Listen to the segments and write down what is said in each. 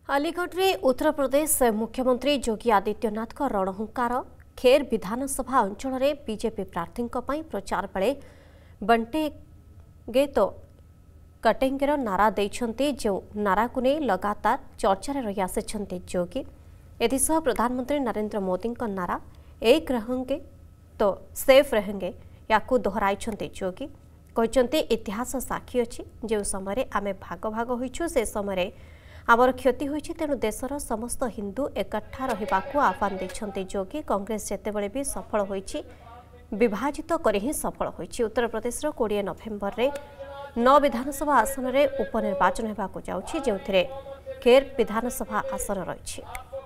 अलीगढ़ में उत्तर प्रदेश मुख्यमंत्री योगी आदित्यनाथ का रणहुंकार खेर विधानसभा अंचल में बीजेपी प्रार्थी प्रचार बेले बंटेगे तो कटेंगे नारा देते जो नारा को नहीं लगातार चर्चा रही आसी योगी एसह प्रधानमंत्री नरेंद्र मोदी नारा एक रहेंगे तो सेफ रहेंगे या दोहराई योगी कहते इतिहास साक्षी अच्छी जो समय आम भाग भाग होइछु से समय आमर क्षति होइछि तेणु देशर समस्त हिंदू एकठा रहिबाकु आह्वान देछन्ते योगी कांग्रेस जेतेबेले भी सफल होइछि विभाजित करी ही सफल होइछि। उत्तर प्रदेश 20 नवेम्बर रे 9 विधानसभा आसन रे उपनिर्वाचन हेबाकु जाउछि जेउथिरे खेर विधानसभा आसन रहिछि।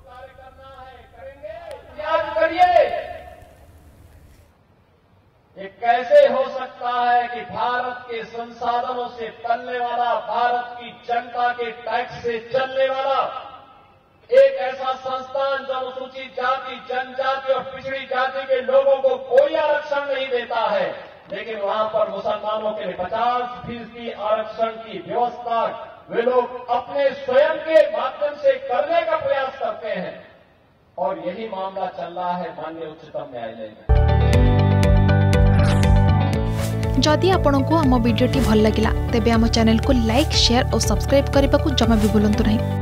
ये कैसे हो सकता है कि भारत के संसाधनों से पलने वाला, भारत की जनता के टैक्स से चलने वाला एक ऐसा संस्थान जो अनुसूचित जाति, जनजाति और पिछड़ी जाति के लोगों को कोई आरक्षण नहीं देता है, लेकिन वहां पर मुसलमानों के लिए 50% आरक्षण की व्यवस्था वे लोग अपने स्वयं के माध्यम से करने का प्रयास करते हैं। और यही मामला चल रहा है माननीय उच्चतम न्यायालय में। जदि आपंक आम भिडी भल लगा तेब आम चैनल को लाइक, शेयर और सब्सक्राइब करने को जमा भी भूलु नहीं।